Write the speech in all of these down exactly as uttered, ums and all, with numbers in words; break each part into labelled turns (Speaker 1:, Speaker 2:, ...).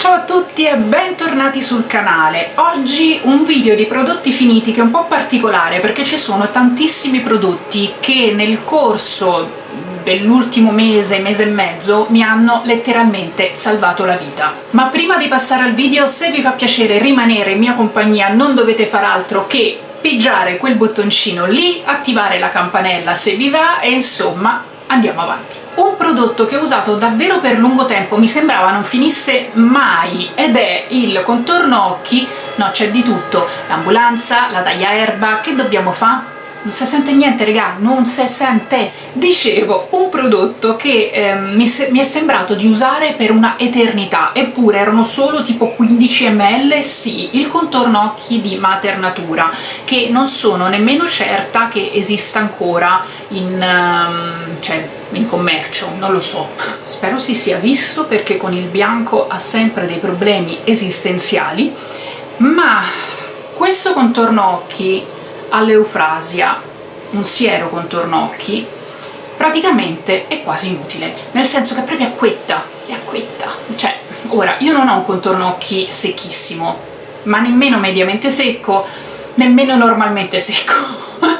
Speaker 1: Ciao a tutti e bentornati sul canale. Oggi un video di prodotti finiti che è un po' particolare perché ci sono tantissimi prodotti che nel corso dell'ultimo mese, mese e mezzo mi hanno letteralmente salvato la vita. Ma prima di passare al video, se vi fa piacere rimanere in mia compagnia, non dovete far altro che pigiare quel bottoncino lì, attivare la campanella se vi va e insomma andiamo avanti. Un prodotto che ho usato davvero per lungo tempo, mi sembrava non finisse mai, ed è il contorno occhi. No, c'è di tutto, l'ambulanza, la tagliaerba. Che dobbiamo fare? Non si sente niente, regà, non si sente. Dicevo, un prodotto che eh, mi, mi è sembrato di usare per una eternità, eppure erano solo tipo quindici millilitri, sì, il contorno occhi di Mater Natura, che non sono nemmeno certa che esista ancora in, um, cioè, in commercio, non lo so. Spero si sia visto perché con il bianco ha sempre dei problemi esistenziali, ma questo contorno occhi all'Eufrasia, un siero contorno occhi, praticamente è quasi inutile, nel senso che è proprio acquetta, è acquetta. Cioè, ora, io non ho un contorno occhi secchissimo, ma nemmeno mediamente secco, nemmeno normalmente secco.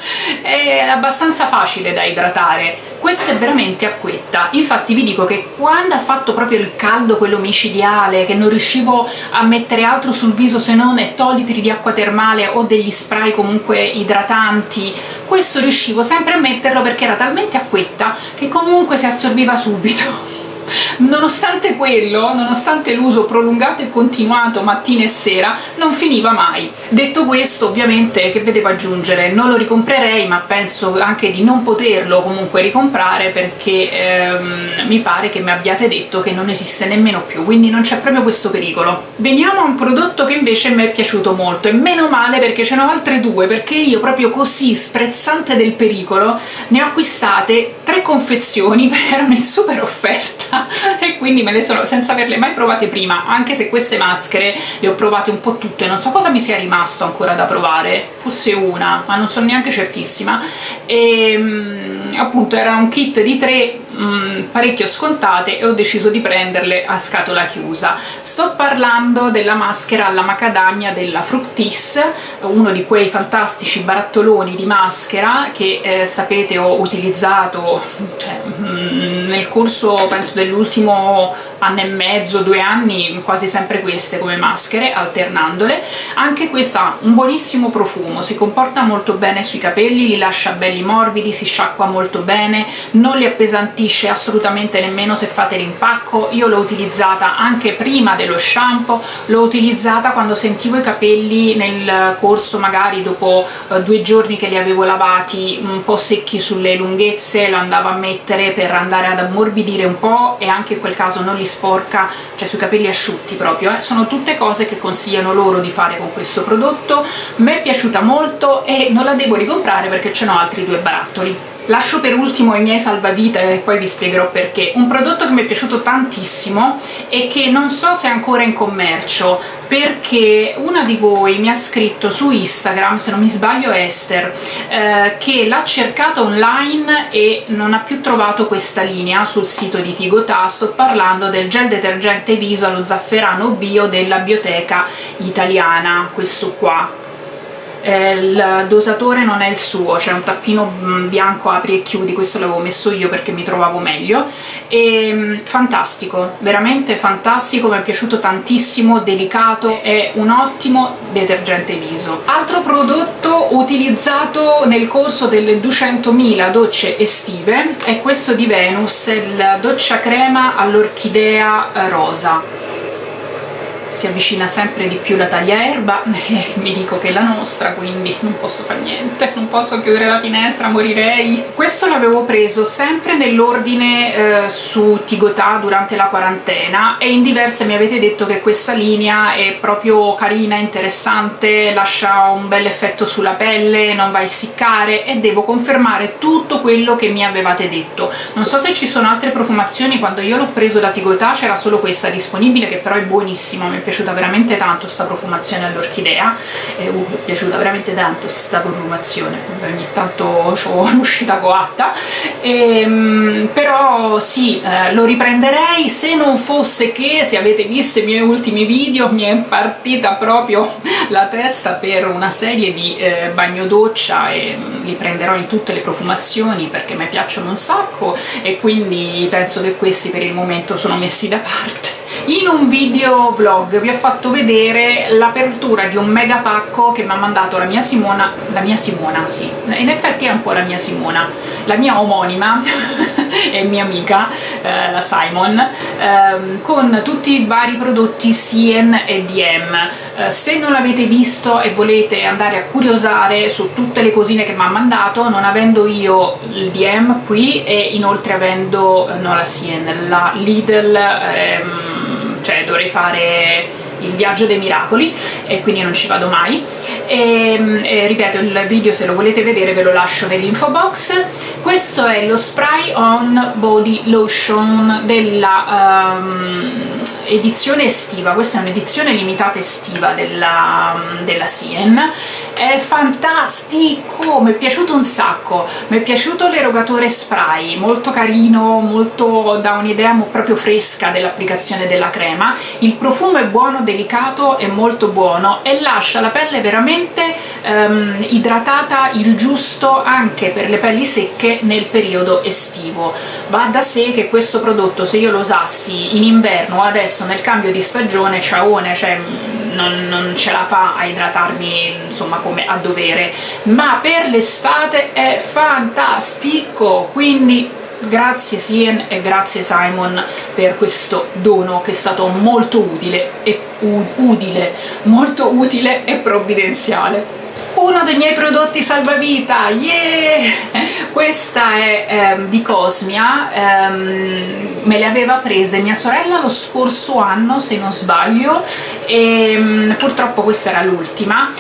Speaker 1: È abbastanza facile da idratare. Questo è veramente acquetta, infatti vi dico che quando ha fatto proprio il caldo, quello micidiale, che non riuscivo a mettere altro sul viso se non ettolitri di acqua termale o degli spray comunque idratanti, questo riuscivo sempre a metterlo perché era talmente acquetta che comunque si assorbiva subito. Nonostante quello, nonostante l'uso prolungato e continuato mattina e sera, non finiva mai. Detto questo, ovviamente, che vedevo aggiungere? Non lo ricomprerei, ma penso anche di non poterlo comunque ricomprare perché ehm, mi pare che mi abbiate detto che non esiste nemmeno più, quindi non c'è proprio questo pericolo. Veniamo a un prodotto che invece mi è piaciuto molto, e meno male perché ce ne ho altre due, perché io proprio così, sprezzante del pericolo, ne ho acquistate tre confezioni perché erano in super offerta e quindi me le sono, senza averle mai provate prima, anche se queste maschere le ho provate un po' tutte, non so cosa mi sia rimasto ancora da provare, forse una, ma non sono neanche certissima. E appunto era un kit di tre, mh, parecchio scontate, e ho deciso di prenderle a scatola chiusa. Sto parlando della maschera alla macadamia della Fructis, uno di quei fantastici barattoloni di maschera che eh, sapete ho utilizzato, cioè, mh, nel corso penso dell'ultimo anno e mezzo, due anni, quasi sempre queste come maschere, alternandole. Anche questa ha un buonissimo profumo, si comporta molto bene sui capelli, li lascia belli morbidi, si sciacqua molto bene, non li appesantisce assolutamente nemmeno se fate l'impacco. Io l'ho utilizzata anche prima dello shampoo, l'ho utilizzata quando sentivo i capelli nel corso, magari dopo eh, due giorni che li avevo lavati un po' secchi sulle lunghezze, lo andavo a mettere per andare ad ammorbidire un po' e anche in quel caso non li sporca, cioè sui capelli asciutti proprio, eh. Sono tutte cose che consigliano loro di fare con questo prodotto. Mi è piaciuta molto e non la devo ricomprare perché ce n'ho altri due barattoli. Lascio per ultimo i miei salvavita e poi vi spiegherò perché. Un prodotto che mi è piaciuto tantissimo e che non so se è ancora in commercio, perché una di voi mi ha scritto su Instagram, se non mi sbaglio Esther, eh, che l'ha cercato online e non ha più trovato questa linea sul sito di Tigotà. Sto parlando del gel detergente viso allo zafferano bio della Bioteca Italiana, questo qua. Eh, il dosatore non è il suo, c'è un tappino bianco apri e chiudi, questo l'avevo messo io perché mi trovavo meglio. E fantastico, veramente fantastico, mi è piaciuto tantissimo, delicato, è un ottimo detergente viso. Altro prodotto utilizzato nel corso delle duecentomila docce estive è questo di Venus, il doccia crema all'orchidea rosa. Si avvicina sempre di più la tagliaerba e mi dico che è la nostra, quindi non posso fare niente, non posso chiudere la finestra, morirei. Questo l'avevo preso sempre nell'ordine eh, su Tigotà durante la quarantena e in diverse mi avete detto che questa linea è proprio carina, interessante, lascia un bel effetto sulla pelle, non va a essiccare, e devo confermare tutto quello che mi avevate detto. Non so se ci sono altre profumazioni, quando io l'ho preso da Tigotà c'era solo questa disponibile, che però è buonissima, mi è piaciuta veramente tanto sta profumazione all'orchidea, eh, uh, mi è piaciuta veramente tanto sta profumazione, ogni tanto ho l'uscita coatta, e, um, però sì, eh, lo riprenderei, se non fosse che, se avete visto i miei ultimi video, mi è partita proprio la testa per una serie di eh, bagno doccia, e um, li prenderò in tutte le profumazioni perché mi piacciono un sacco, e quindi penso che questi per il momento sono messi da parte. In un video vlog vi ho fatto vedere l'apertura di un mega pacco che mi ha mandato la mia Simona, la mia Simona, sì, in effetti è un po' la mia Simona, la mia omonima e mia amica, eh, la Simon, eh, con tutti i vari prodotti Sien e D M. Eh, se non l'avete visto e volete andare a curiosare su tutte le cosine che mi ha mandato, non avendo io il D M qui e inoltre avendo, no, la Sien, la Lidl, ehm, cioè dovrei fare il viaggio dei miracoli e quindi non ci vado mai, e, e ripeto, il video se lo volete vedere ve lo lascio nell'info box. Questo è lo spray on body lotion della um, edizione estiva, questa è un'edizione limitata estiva della, della Sien. È fantastico, mi è piaciuto un sacco, mi è piaciuto l'erogatore spray, molto carino, molto, dà un'idea proprio fresca dell'applicazione della crema, il profumo è buono, delicato e molto buono, e lascia la pelle veramente um, idratata, il giusto anche per le pelli secche nel periodo estivo. Va da sé che questo prodotto, se io lo usassi in inverno o adesso nel cambio di stagione, ciaone, cioè non, non ce la fa a idratarmi insomma come a dovere, ma per l'estate è fantastico, quindi grazie Sien e grazie Simon per questo dono che è stato molto utile e utile, molto utile e provvidenziale. Uno dei miei prodotti salvavita, yeah! Questa è ehm, di Cosmia, ehm, me le aveva prese mia sorella lo scorso anno se non sbaglio, e um, purtroppo questa era l'ultima.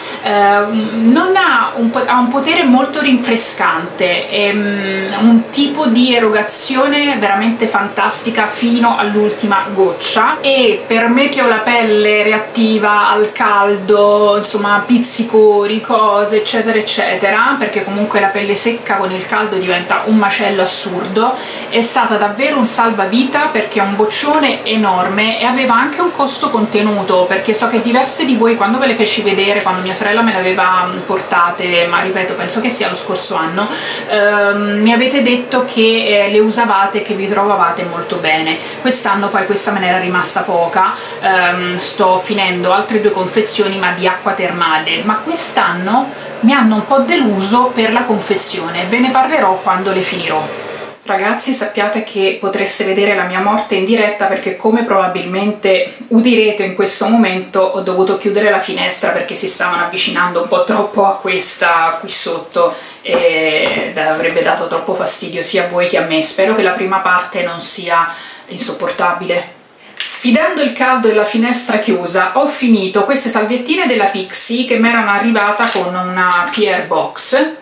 Speaker 1: ehm, non ha un, ha un potere molto rinfrescante, è um, un tipo di erogazione veramente fantastica fino all'ultima goccia, e per me che ho la pelle reattiva al caldo, insomma pizzicori, cose eccetera eccetera, perché comunque la pelle secca con il caldo diventa un macello assurdo, è stata davvero un salvavita perché è un boccione enorme e aveva anche un costo contenuto, perché so che diverse di voi quando ve le feci vedere, quando mia sorella me le aveva portate, ma ripeto penso che sia lo scorso anno, ehm, mi avete detto che eh, le usavate, che vi trovavate molto bene. Quest'anno poi questa me ne era rimasta poca, ehm, sto finendo altre due confezioni ma di acqua termale, ma quest'anno mi hanno un po' deluso per la confezione, ve ne parlerò quando le finirò. Ragazzi, sappiate che potreste vedere la mia morte in diretta perché, come probabilmente udirete in questo momento, ho dovuto chiudere la finestra perché si stavano avvicinando un po' troppo a questa qui sotto e avrebbe dato troppo fastidio sia a voi che a me. Spero che la prima parte non sia insopportabile. Sfidando il caldo e la finestra chiusa, ho finito queste salviettine della Pixi che mi erano arrivata con una P R box,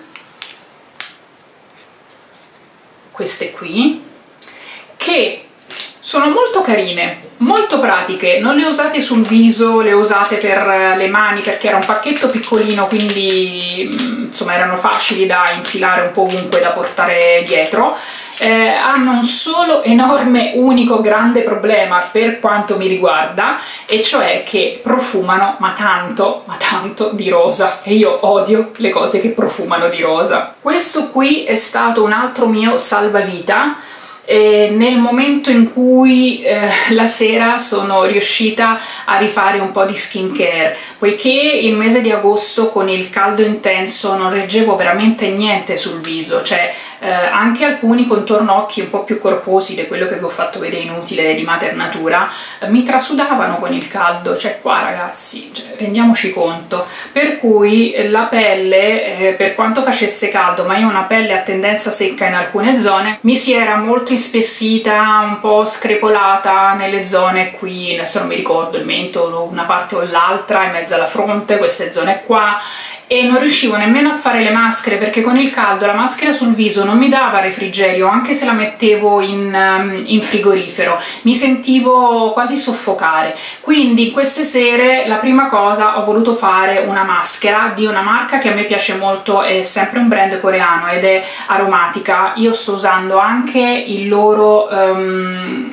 Speaker 1: queste qui, che sono molto carine, molto pratiche, non le ho usate sul viso, le ho usate per le mani perché era un pacchetto piccolino, quindi insomma erano facili da infilare un po' ovunque, da portare dietro. Eh, hanno un solo enorme, unico, grande problema per quanto mi riguarda, e cioè che profumano ma tanto, ma tanto di rosa, e io odio le cose che profumano di rosa. Questo qui è stato un altro mio salvavita. E nel momento in cui eh, la sera sono riuscita a rifare un po' di skincare, poiché il mese di agosto con il caldo intenso non reggevo veramente niente sul viso, cioè eh, anche alcuni contorno occhi un po' più corposi di quello che vi ho fatto vedere inutile di Mater Natura eh, mi trasudavano con il caldo, cioè qua ragazzi, cioè, rendiamoci conto, per cui la pelle eh, per quanto facesse caldo, ma io ho una pelle a tendenza secca in alcune zone, mi si era molto ispessita, un po' screpolata nelle zone qui, adesso non mi ricordo il mento, una parte o l'altra, in mezzo alla fronte, queste zone qua, e non riuscivo nemmeno a fare le maschere perché con il caldo la maschera sul viso non mi dava refrigerio, anche se la mettevo in, in frigorifero, mi sentivo quasi soffocare. Quindi queste sere la prima cosa ho voluto fare una maschera di una marca che a me piace molto, è sempre un brand coreano ed è Aromatica. Io sto usando anche il loro um,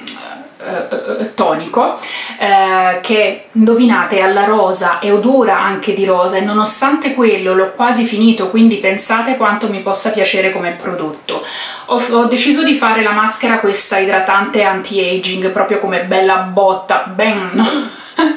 Speaker 1: tonico eh, che, indovinate, è alla rosa e odora anche di rosa, e nonostante quello l'ho quasi finito, quindi pensate quanto mi possa piacere come prodotto. Ho, ho deciso di fare la maschera questa idratante anti-aging proprio come bella botta, ben no?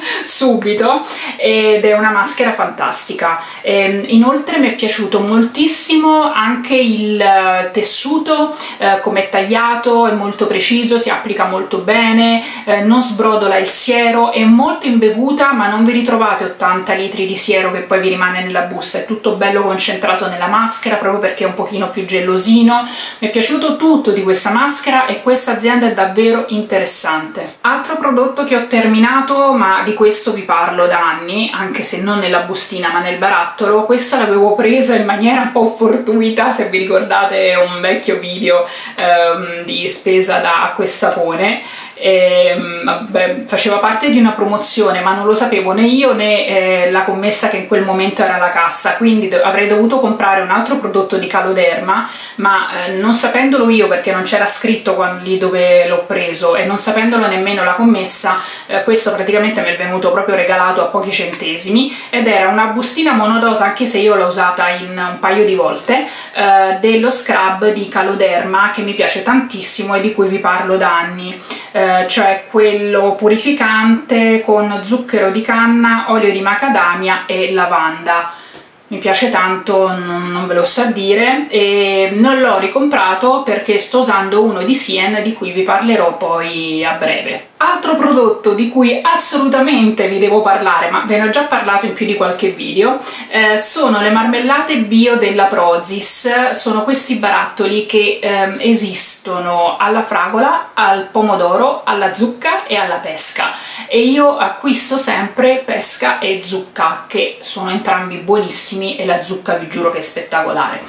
Speaker 1: subito, ed è una maschera fantastica. E, inoltre mi è piaciuto moltissimo anche il tessuto, eh, come è tagliato, è molto preciso, si applica molto bene, eh, non sbrodola il siero, è molto imbevuta, ma non vi ritrovate ottanta litri di siero che poi vi rimane nella busta, è tutto bello concentrato nella maschera proprio perché è un pochino più gellosino. Mi è piaciuto tutto di questa maschera e questa azienda è davvero interessante. Altro prodotto che ho terminato, ma di questo vi parlo da anni, anche se non nella bustina ma nel barattolo. Questa l'avevo presa in maniera un po' fortuita, se vi ricordate un vecchio video ehm, di spesa da acqua e sapone. E, vabbè, faceva parte di una promozione, ma non lo sapevo né io né eh, la commessa che in quel momento era alla cassa, quindi do avrei dovuto comprare un altro prodotto di Caloderma, ma eh, non sapendolo io, perché non c'era scritto quando, lì dove l'ho preso, e non sapendolo nemmeno la commessa, eh, questo praticamente mi è venuto proprio regalato a pochi centesimi, ed era una bustina monodose, anche se io l'ho usata in un paio di volte, eh, dello scrub di Caloderma che mi piace tantissimo e di cui vi parlo da anni. Eh, cioè quello purificante con zucchero di canna, olio di macadamia e lavanda. Mi piace tanto, non, non ve lo so dire, e non l'ho ricomprato perché sto usando uno di Sien di cui vi parlerò poi a breve. Altro prodotto di cui assolutamente vi devo parlare, ma ve ne ho già parlato in più di qualche video, eh, sono le marmellate bio della Prozis. Sono questi barattoli che eh, esistono alla fragola, al pomodoro, alla zucca e alla pesca, e io acquisto sempre pesca e zucca, che sono entrambi buonissimi, e la zucca vi giuro che è spettacolare.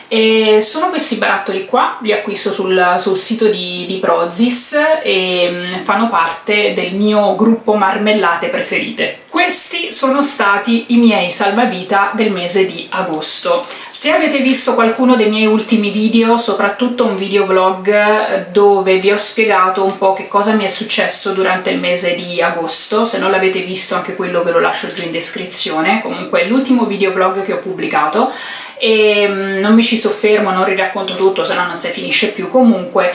Speaker 1: E sono questi barattoli qua, li acquisto sul, sul sito di, di Prozis e fanno parte del mio gruppo marmellate preferite. Questi sono stati i miei salvavita del mese di agosto. Se avete visto qualcuno dei miei ultimi video, soprattutto un video vlog dove vi ho spiegato un po' che cosa mi è successo durante il mese di agosto, se non l'avete visto anche quello ve lo lascio giù in descrizione. Comunque è l'ultimo video vlog che ho pubblicato e non mi ci soffermo, non riracconto tutto, se no non si finisce più. Comunque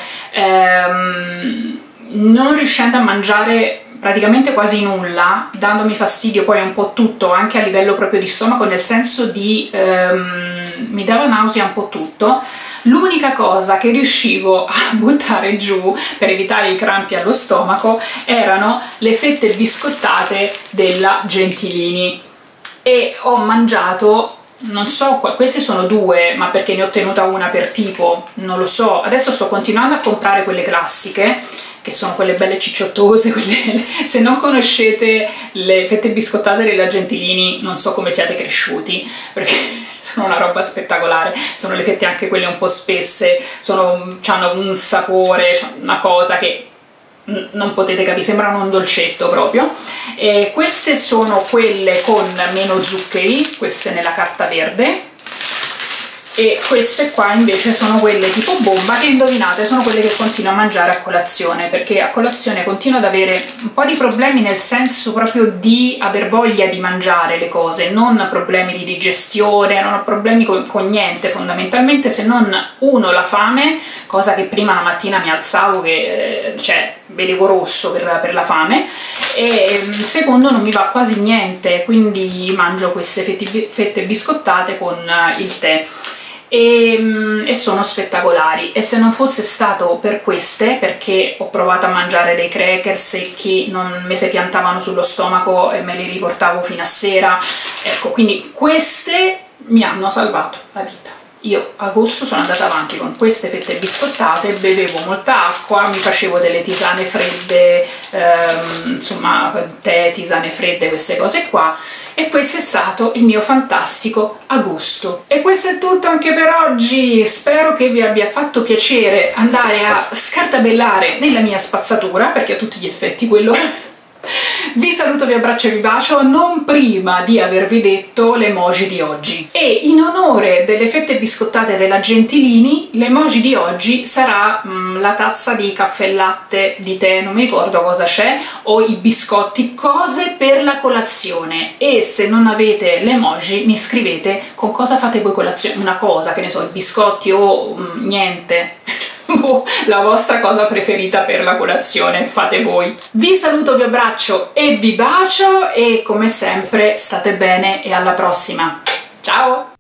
Speaker 1: ehm, non riuscendo a mangiare praticamente quasi nulla, dandomi fastidio poi un po' tutto, anche a livello proprio di stomaco, nel senso di ehm, mi dava nausea un po' tutto, l'unica cosa che riuscivo a buttare giù per evitare i crampi allo stomaco erano le fette biscottate della Gentilini, e ho mangiato, non so, queste sono due, ma perché ne ho tenuta una per tipo, non lo so. Adesso sto continuando a comprare quelle classiche, che sono quelle belle cicciottose, quelle... se non conoscete le fette biscottate della Gentilini non so come siate cresciuti, perché sono una roba spettacolare. Sono le fette anche quelle un po' spesse, sono, hanno un sapore, una cosa che non potete capire, sembrano un dolcetto proprio. E queste sono quelle con meno zuccheri, queste nella carta verde, e queste qua invece sono quelle tipo bomba, che indovinate sono quelle che continuo a mangiare a colazione, perché a colazione continuo ad avere un po' di problemi, nel senso proprio di aver voglia di mangiare le cose, non problemi di digestione, non ho problemi con, con niente fondamentalmente, se non uno, la fame, cosa che prima la mattina mi alzavo che eh, cioè vedevo rosso per, per la fame, e secondo non mi va quasi niente, quindi mangio queste fette, fette biscottate con il tè. E, e sono spettacolari, e se non fosse stato per queste, perché ho provato a mangiare dei cracker secchi, non mi si piantavano sullo stomaco e me li riportavo fino a sera, ecco, quindi queste mi hanno salvato la vita. io a agosto sono andata avanti con queste fette biscottate, bevevo molta acqua, mi facevo delle tisane fredde, ehm, insomma tè, tisane fredde, queste cose qua, e questo è stato il mio fantastico agosto. E questo è tutto anche per oggi, spero che vi abbia fatto piacere andare a scartabellare nella mia spazzatura, perché a tutti gli effetti quello è. Vi saluto, vi abbraccio e vi bacio, non prima di avervi detto l'emoji di oggi. E in onore delle fette biscottate della Gentilini, l'emoji di oggi sarà mh, la tazza di caffè latte, di tè, non mi ricordo cosa c'è, o i biscotti, cose per la colazione. E se non avete l'emoji mi scrivete con cosa fate voi colazione, una cosa, che ne so, i biscotti o mh, niente. La vostra cosa preferita per la colazione, fate voi. Vi saluto, vi abbraccio e vi bacio, e come sempre state bene e alla prossima. Ciao!